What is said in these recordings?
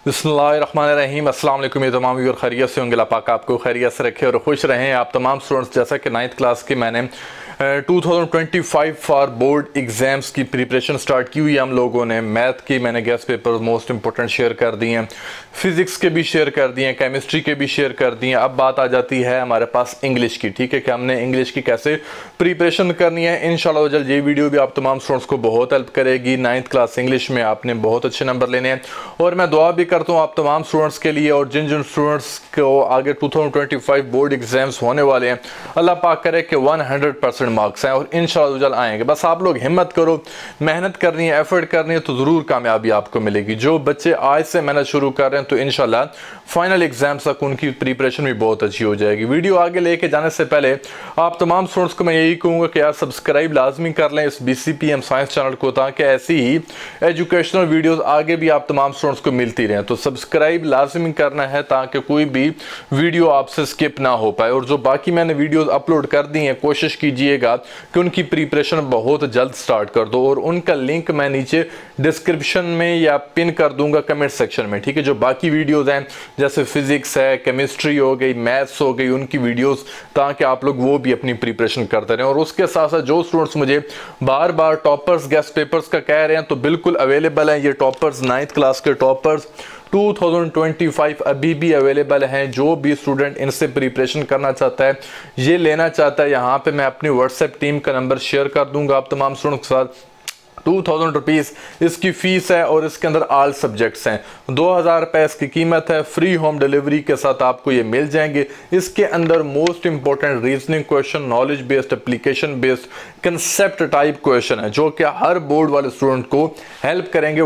बिस्मिल्लाहिर्रहमानिर्रहीम। अस्सलाम वालेकुम। ये तमाम व्यूअर खैरियत से होंगे। अल्लाह पाक आपको खैरियत से रखे और खुश रहें। आप तमाम स्टूडेंट्स, जैसा कि 9th क्लास की मैंने 2025 फॉर बोर्ड एग्ज़ाम्स की प्रिपरेशन स्टार्ट की हुई है। हम लोगों ने मैथ की मैंने guess paper most important share कर दिए हैं, फिज़िक्स के भी शेयर कर दिए हैं, केमिस्ट्री के भी शेयर कर दिए हैं। अब बात आ जाती है हमारे पास इंग्लिश की। ठीक है कि हमने इंग्लिश की कैसे प्रिपरेशन करनी है। इंशाल्लाह जल्द ये वीडियो भी आप तमाम स्टूडेंट्स को बहुत हेल्प करेगी। 9th क्लास इंग्लिश में आपने बहुत अच्छे नंबर लेने हैं और मैं दुआ भी करता हूँ आप तमाम स्टूडेंट्स के लिए। और जिन जिन स्टूडेंट्स को आगे 2025 बोर्ड एग्जाम्स होने वाले हैं, अल्लाह पाक करे कि 100% मार्क्स हैं और इंशाल्लाह आएंगे। बस आप लोग हिम्मत करो, मेहनत करनी है, एफर्ट करनी है तो ज़रूर कामयाबी आपको मिलेगी। जो बच्चे आज से मेहनत शुरू कर रहे हैं तो इंशाल्लाह फाइनल एग्जाम्स तक उनकी प्रिपरेशन भी बहुत अच्छी हो जाएगी। वीडियो आगे लेके जाने से पहले आप तमाम स्टूडेंट्स को मैं यही कहूँगा कि यार सब्सक्राइब लाजमी कर लें इस BCPM साइंस चैनल को, ताकि ऐसी ही एजुकेशनल वीडियोस आगे भी आप तमाम स्टूडेंट्स को मिलती रहें। तो सब्सक्राइब लाजमी करना है ताकि कोई भी वीडियो आपसे स्किप ना हो पाए। और जो बाकी मैंने वीडियोस अपलोड कर दी हैं, कोशिश कीजिएगा कि उनकी प्रिपरेशन बहुत जल्द स्टार्ट कर दो और उनका लिंक मैं नीचे डिस्क्रिप्शन में या पिन कर दूंगा कमेंट सेक्शन में। ठीक है, जो बाकी वीडियोस हैं जैसे फिजिक्स है, केमिस्ट्री हो गई, मैथ्स हो गई, उनकी वीडियोस, ताकि आप लोग वो भी अपनी प्रिपरेशन करते रहें। और उसके साथ साथ जो स्टूडेंट्स मुझे बार बार टॉपर्स गेस्ट पेपर्स का कह रहे हैं तो बिल्कुल अवेलेबल है ये टॉपर्स। 9th क्लास के टॉपर्स 2025 अभी भी अवेलेबल हैं। जो भी स्टूडेंट इनसे प्रिपरेशन करना चाहता है, ये लेना चाहता है, यहाँ पे मैं अपनी व्हाट्सएप टीम का नंबर शेयर कर दूंगा आप तमाम स्टूडेंट्स के साथ। 2000 रुपीज़ इसकी फ़ीस है और इसके अंदर ऑल सब्जेक्ट्स हैं। 2000 रुपये इसकी कीमत है। फ्री होम डिलीवरी के साथ आपको ये मिल जाएंगे। इसके अंदर most important reasoning question, knowledge based, application based, concept type question है जो कि हर बोर्ड वाले स्टूडेंट को हेल्प करेंगे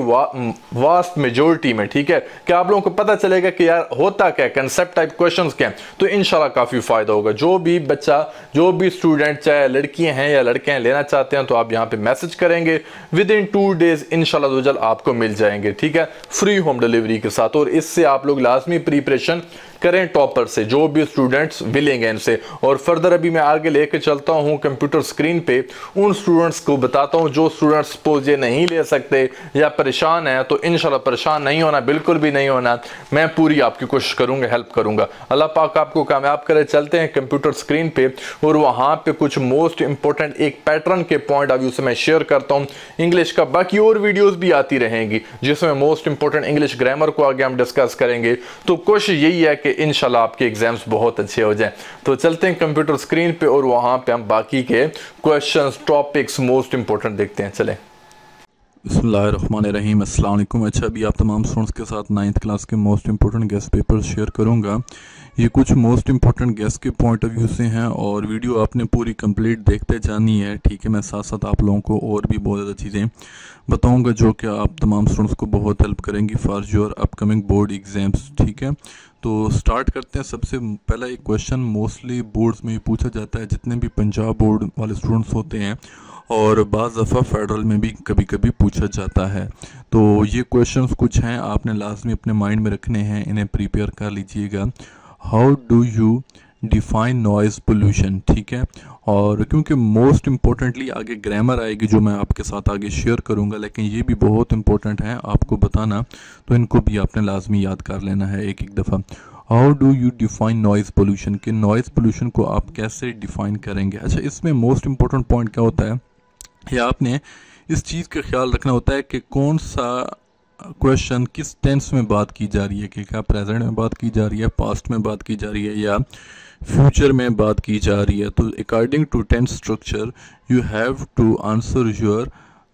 वास्ट मेजोरिटी में। ठीक है कि आप लोगों को पता चलेगा कि यार होता क्या है, कंसेप्ट टाइप क्वेश्चंस क्या हैं, तो इंशाल्लाह काफ़ी फ़ायदा होगा। जो भी बच्चा, जो भी स्टूडेंट, चाहे लड़कियां हैं या लड़के हैं, लेना चाहते हैं तो आप यहाँ पे मैसेज करेंगे, विद इन 2 डेज इंशाल्लाह आपको मिल जाएंगे। ठीक है, फ्री होम डिलीवरी के साथ। और इससे आप लोग लाजमी प्रिपरेशन करें टॉपर से, जो भी स्टूडेंट्स मिलेंगे इनसे। और फर्दर अभी मैं आगे लेके चलता हूं कंप्यूटर स्क्रीन पे, उन स्टूडेंट्स को बताता हूं जो स्टूडेंट्स सपोज ये नहीं ले सकते या परेशान है, तो इंशाल्लाह परेशान नहीं होना, बिल्कुल भी नहीं होना। मैं पूरी आपकी कोशिश करूंगा, हेल्प करूंगा। अल्लाह पाक आपको कामयाब करे। चलते हैं कंप्यूटर स्क्रीन पे और वहां पे कुछ मोस्ट इंपॉर्टेंट एक पैटर्न के पॉइंट ऑफ व्यू से मैं शेयर करता हूं इंग्लिश का। बाकी और वीडियोस भी आती रहेंगी जिसमें मोस्ट इंपॉर्टेंट इंग्लिश ग्रामर को आगे हम डिस्कस करेंगे। तो कोशिश यही है कि इंशाल्लाह आपके एग्जाम्स बहुत अच्छे हो जाएं। तो चलते हैं कंप्यूटर स्क्रीन पे और वहां पे हम बाकी के क्वेश्चंस, टॉपिक्स मोस्ट इंपॉर्टेंट देखते हैं। चलें। बिस्मिल्लाहिर्रहमानिर्रहीम। अस्सलाम वालेकुम। अच्छा, अभी आप तमाम स्टूडेंट्स के साथ 9th क्लास के most important guess paper share करूंगा। ये कुछ मोस्ट इंपॉर्टेंट गेस्ट के पॉइंट ऑफ व्यू से हैं और वीडियो आपने पूरी कंप्लीट देखते जानी है। ठीक है, मैं साथ साथ आप लोगों को और भी बहुत ज़्यादा चीज़ें बताऊंगा जो कि आप तमाम स्टूडेंट्स को बहुत हेल्प करेंगी for your upcoming board exams. ठीक है, तो स्टार्ट करते हैं। सबसे पहला एक क्वेश्चन मोस्टली बोर्ड्स में पूछा जाता है, जितने भी पंजाब बोर्ड वाले स्टूडेंट्स होते हैं और बाज़ दफ़ा फेडरल में भी कभी कभी पूछा जाता है। तो ये क्वेश्चंस कुछ हैं, आपने लाजमी अपने माइंड में रखने हैं, इन्हें प्रिपेयर कर लीजिएगा। How do you define noise pollution? ठीक है, और क्योंकि मोस्ट इम्पोर्टेंटली आगे ग्रामर आएगी जो मैं आपके साथ आगे शेयर करूंगा, लेकिन ये भी बहुत इंपॉर्टेंट है आपको बताना, तो इनको भी आपने लाजमी याद कर लेना है एक एक दफ़ा। How do you define noise pollution? कि नॉइज़ पोल्यूशन को आप कैसे डिफाइन करेंगे? अच्छा, इसमें मोस्ट इंपॉर्टेंट पॉइंट क्या होता है कि आपने इस चीज़ का ख्याल रखना होता है कि कौन सा क्वेश्चन किस टेंस में बात की जा रही है, कि क्या प्रेजेंट में बात की जा रही है, पास्ट में बात की जा रही है या फ्यूचर में बात की जा रही है। तो according to tense structure you have to answer your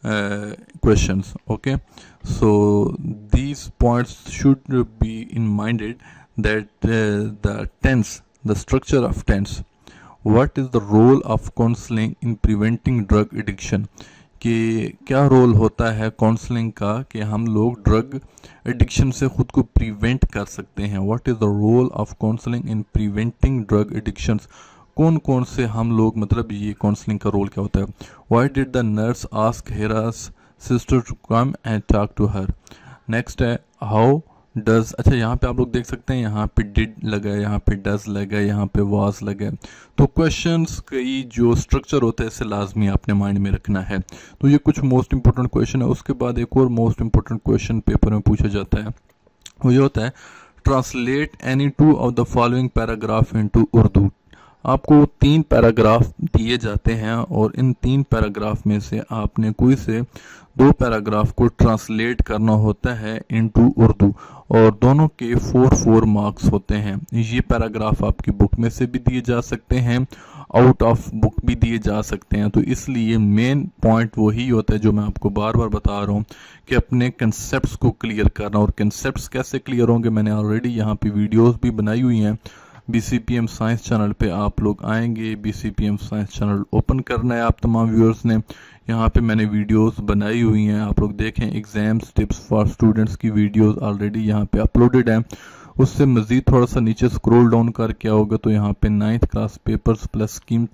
questions. Okay, so these points should be in minded that the tense, the structure of tense. What is the role of counseling in preventing drug addiction? कि क्या role होता है counselling का कि हम लोग drug addiction से ख़ुद को प्रिवेंट कर सकते हैं। What is the role of counselling in preventing drug addictions? कौन कौन से हम लोग, मतलब ये काउंसलिंग का रोल क्या होता है? Why did the nurse ask Hira's sister to come and talk to her? Next है हाउ डज। अच्छा, यहाँ पे आप लोग देख सकते हैं, यहाँ पे डिड लगा है, यहाँ पे डज लगा है, यहाँ पे वाज लगा है। तो क्वेश्चंस कई जो स्ट्रक्चर होता है इसे लाजमी आपने माइंड में रखना है। तो ये कुछ मोस्ट इंपॉर्टेंट क्वेश्चन है। उसके बाद एक और मोस्ट इंपॉर्टेंट क्वेश्चन पेपर में पूछा जाता है, वो ये होता है translate any 2 of the following paragraph into Urdu. आपको 3 पैराग्राफ दिए जाते हैं और इन 3 पैराग्राफ में से आपने कोई से 2 पैराग्राफ को ट्रांसलेट करना होता है इनटू उर्दू और दोनों के 4 मार्क्स होते हैं। ये पैराग्राफ आपकी बुक में से भी दिए जा सकते हैं, आउट ऑफ बुक भी दिए जा सकते हैं। तो इसलिए मेन पॉइंट वही होता है जो मैं आपको बार बार बता रहा हूँ कि अपने कंसेप्ट्स को क्लियर करना। और कंसेप्ट्स कैसे क्लियर होंगे, मैंने ऑलरेडी यहाँ पे वीडियोस भी बनाई हुई हैं। BCPM साइंस चैनल पे आप लोग आएंगे, BCPM साइंस चैनल ओपन करना है आप तमाम व्यूअर्स ने। यहाँ पे मैंने वीडियोस बनाई हुई हैं, आप लोग देखें। एग्जाम्स टिप्स फॉर स्टूडेंट्स की वीडियोस ऑलरेडी यहाँ पे अपलोडेड हैं। उससे मज़ीद थोड़ा सा नीचे स्क्रॉल डाउन कर क्या होगा तो यहाँ पे 9th class papers plus scheme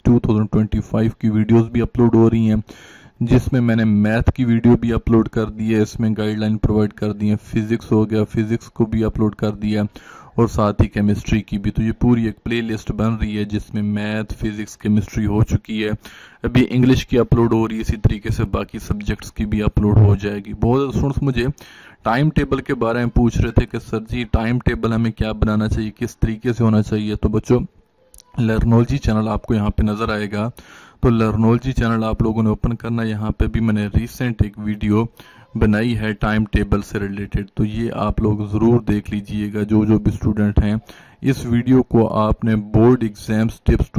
2025 की वीडियोस भी अपलोड हो रही हैं, जिसमें मैंने मैथ की वीडियो भी अपलोड कर दी है, इसमें गाइडलाइन प्रोवाइड कर दी है। फिजिक्स हो गया, फिजिक्स को भी अपलोड कर दिया और साथ ही केमिस्ट्री की भी। तो ये पूरी एक प्लेलिस्ट बन रही है जिसमें मैथ, फिजिक्स, केमिस्ट्री हो चुकी है। अभी इंग्लिश की अपलोड हो रही है, इसी तरीके से बाकी सब्जेक्ट्स की भी अपलोड हो जाएगी। बहुत स्टूडेंट्स मुझे टाइम टेबल के बारे में पूछ रहे थे कि सर जी टाइम टेबल हमें क्या बनाना चाहिए, किस तरीके से होना चाहिए। तो बच्चों लर्नोलॉजी चैनल आपको यहाँ पे नज़र आएगा, तो लर्नोलॉजी चैनल आप लोगों ने ओपन करना। यहाँ पे भी मैंने रिसेंट एक वीडियो बनाई है टाइम टेबल से रिलेटेड, तो ये आप लोग ज़रूर देख लीजिएगा जो भी स्टूडेंट हैं। इस वीडियो को आपने board exams tips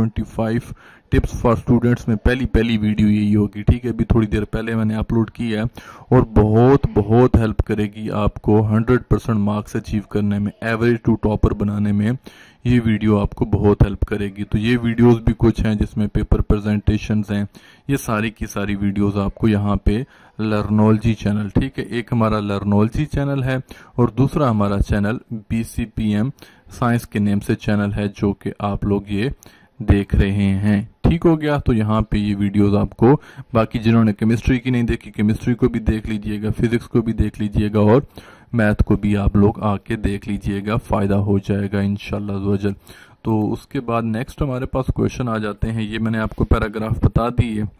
2025 tips for students में पहली वीडियो यही होगी, ठीक है। अभी थोड़ी देर पहले मैंने अपलोड की है और बहुत हेल्प करेगी आपको 100% मार्क्स अचीव करने में, एवरेज टू टॉपर बनाने में ये वीडियो आपको बहुत हेल्प करेगी। तो ये वीडियोस भी कुछ हैं जिसमें पेपर प्रेजेंटेशंस हैं, ये सारी की सारी वीडियोस आपको यहाँ पे लर्नोलॉजी चैनल, ठीक है। एक हमारा लर्नोलॉजी चैनल है और दूसरा हमारा चैनल BCPM साइंस के नेम से चैनल है, जो कि आप लोग ये देख रहे हैं, ठीक हो गया। तो यहाँ पे ये वीडियोस आपको, बाकी जिन्होंने केमिस्ट्री की नहीं देखी केमिस्ट्री को भी देख लीजिएगा, फिजिक्स को भी देख लीजिएगा और मैथ को भी आप लोग आके देख लीजिएगा, फ़ायदा हो जाएगा इंशाल्लाह ज़वजल। तो उसके बाद नेक्स्ट हमारे पास क्वेश्चन आ जाते हैं। ये मैंने आपको पैराग्राफ बता दी है।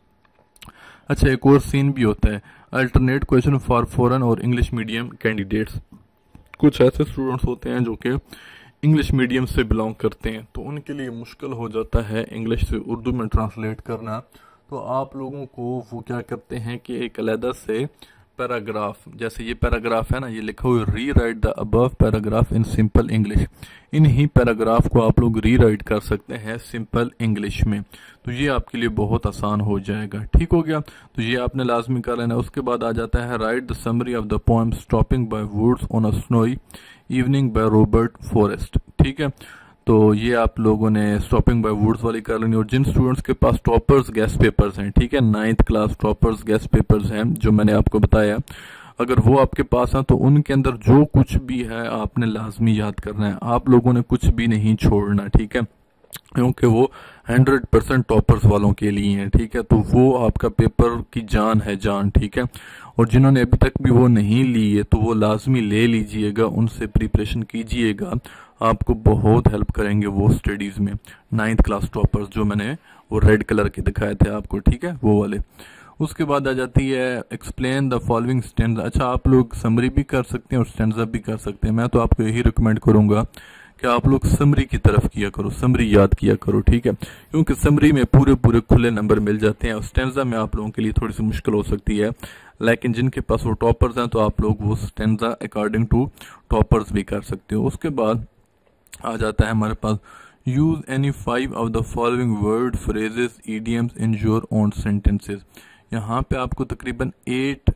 अच्छा, एक और सीन भी होता है, अल्टरनेट क्वेश्चन फॉर फॉरेन और इंग्लिश मीडियम कैंडिडेट्स। कुछ ऐसे स्टूडेंट्स होते हैं जो कि इंग्लिश मीडियम से बिलोंग करते हैं, तो उनके लिए मुश्किल हो जाता है इंग्लिश से उर्दू में ट्रांसलेट करना। तो आप लोगों को वो क्या करते हैं कि एक अलग से पैराग्राफ, जैसे ये पैराग्राफ है ना, ये लिखा हुआ rewrite the above paragraph in simple English. इन्हीं पैराग्राफ को आप लोग री राइट कर सकते हैं सिंपल इंग्लिश में, तो ये आपके लिए बहुत आसान हो जाएगा, ठीक हो गया। तो ये आपने लाजमी कर लेना। उसके बाद आ जाता है write the summary of the poem stopping by woods on a snowy evening by Robert Frost, ठीक है। तो ये आप लोगों ने स्टॉपिंग बाय वुड्स वाली कर लेनी। और जिन स्टूडेंट्स के पास टॉपर्स गेस्ट पेपर्स हैं, ठीक है, 9th class toppers guess papers हैं जो मैंने आपको बताया, अगर वो आपके पास हैं तो उनके अंदर जो कुछ भी है आपने लाजमी याद करना है, आप लोगों ने कुछ भी नहीं छोड़ना, ठीक है, क्योंकि वो 100% टॉपर्स वालों के लिए हैं, ठीक है। तो वो आपका पेपर की जान है, जान, ठीक है। और जिन्होंने अभी तक भी वो नहीं ली है तो वो लाजमी ले लीजिएगा, उनसे प्रिपरेशन कीजिएगा, आपको बहुत हेल्प करेंगे वो स्टडीज़ में। 9th क्लास टॉपर्स जो मैंने वो रेड कलर के दिखाए थे आपको, ठीक है, वो वाले। उसके बाद आ जाती है एक्सप्लेन द फॉलोइंग स्टैंजा। अच्छा, आप लोग समरी भी कर सकते हैं और स्टैंजा भी कर सकते हैं। मैं तो आपको यही रिकमेंड करूंगा कि आप लोग समरी की तरफ किया करो, समरी याद किया करो, ठीक है, क्योंकि समरी में पूरे खुले नंबर मिल जाते हैं और स्टैंजा में आप लोगों के लिए थोड़ी सी मुश्किल हो सकती है। लेकिन जिनके पास वो टॉपर्स हैं तो आप लोग वो स्टैंजा अकॉर्डिंग टू टॉपर्स भी कर सकते हो। उसके बाद आ जाता है हमारे पास use any 5 of the following word phrases idioms in your own sentences. यहाँ पे आपको तकरीबन 8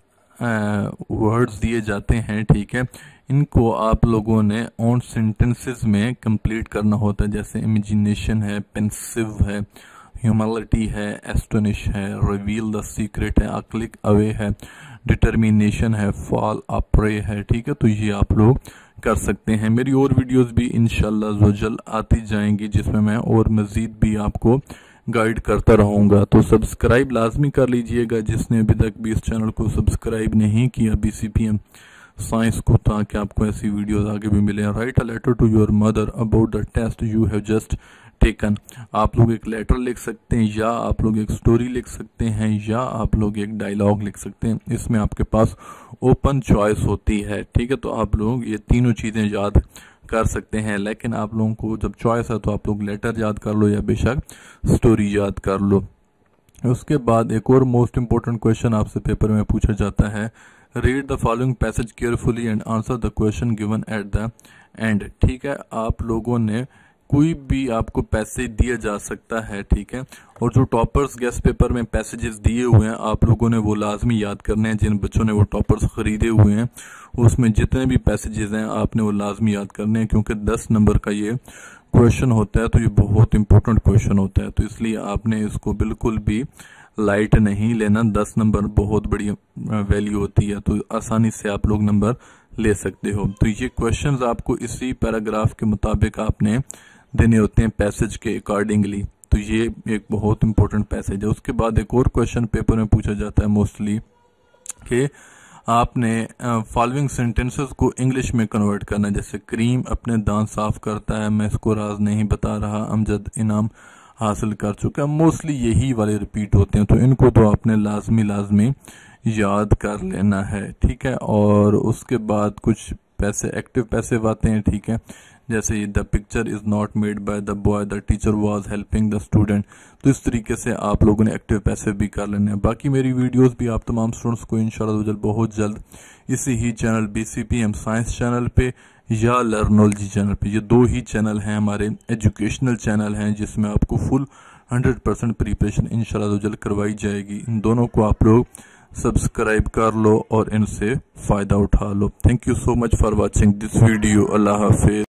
वर्ड्स दिए जाते हैं, ठीक है। इनको आप लोगों ने ओन सेंटेंसेस में कंप्लीट करना होता है, जैसे इमेजिनेशन है, पेंसिव है, ह्यूमिलिटी है, एस्टोनिश है, रिवील द सीक्रेट है, क्लिक अवे है, डिटर्मिनेशन है, फॉल अप्रे है, ठीक है। तो ये आप लोग कर सकते हैं। मेरी और वीडियोस भी इंशाल्लाह ज़ोजल आती जाएंगी जिसमें मैं और मज़ीद भी आपको गाइड करता रहूँगा। तो सब्सक्राइब लाजमी कर लीजिएगा जिसने अभी तक भी इस चैनल को सब्सक्राइब नहीं किया BCPM साइंस को, ताकि आपको ऐसी वीडियोस आगे भी मिले। Write a letter to your mother about the test you have just ठीक है। आप लोग एक लेटर लिख सकते हैं, या आप लोग एक स्टोरी लिख सकते हैं, या आप लोग एक डायलॉग लिख सकते हैं। इसमें आपके पास ओपन चॉइस होती है, ठीक है। तो आप लोग ये तीनों चीज़ें याद कर सकते हैं, लेकिन आप लोगों को जब चॉइस है तो आप लोग लेटर याद कर लो या बेशक स्टोरी याद कर लो। उसके बाद एक और मोस्ट इम्पोर्टेंट क्वेश्चन आपसे पेपर में पूछा जाता है, read the following passage carefully and answer the question given at the end. ठीक है, आप लोगों ने कोई भी आपको पैसेज दिया जा सकता है, ठीक है। और जो टॉपर्स गेस्ट पेपर में पैसेजेस दिए हुए हैं आप लोगों ने वो लाजमी याद करने हैं। जिन बच्चों ने वो टॉपर्स खरीदे हुए हैं उसमें जितने भी पैसेजेस हैं आपने वो लाजमी याद करने हैं, क्योंकि 10 नंबर का ये क्वेश्चन होता है, तो ये बहुत इंपॉर्टेंट क्वेश्चन होता है, तो इसलिए आपने इसको बिल्कुल भी लाइट नहीं लेना। 10 नंबर बहुत बड़ी वैल्यू होती है, तो आसानी से आप लोग नंबर ले सकते हो। तो ये क्वेश्चंस आपको इसी पैराग्राफ के मुताबिक आपने देने होते हैं पैसेज के अकॉर्डिंगली। तो ये एक बहुत इंपॉर्टेंट पैसेज है। उसके बाद एक और क्वेश्चन पेपर में पूछा जाता है मोस्टली कि आपने फॉलोइंग सेंटेंसेस को इंग्लिश में कन्वर्ट करना है। जैसे करीम अपने दांत साफ करता है, मैं इसको राज नहीं बता रहा, अमजद इनाम हासिल कर चुका। मोस्टली यही वाले रिपीट होते हैं, तो इनको तो आपने लाजमी याद कर लेना है, ठीक है। और उसके बाद कुछ पैसे एक्टिव पैसे आते हैं, ठीक है। जैसे the picture is not made by the boy, the teacher was helping the student. तो इस तरीके से आप लोगों ने एक्टिव पैसे भी कर लेने हैं। बाकी मेरी वीडियोस भी आप तमाम स्टूडेंट्स को इंशाल्लाह बहुत जल्द इसी ही चैनल BCPM साइंस चैनल पे या लर्नोलॉजी चैनल पे, ये 2 ही चैनल हैं हमारे एजुकेशनल चैनल हैं जिसमें आपको फुल 100% प्रिपरेशन इंशाल्लाह जल्द करवाई जाएगी। इन दोनों को आप लोग सब्सक्राइब कर लो और इनसे फ़ायदा उठा लो। Thank you so much for watching this video. अल्लाह हाफिज़।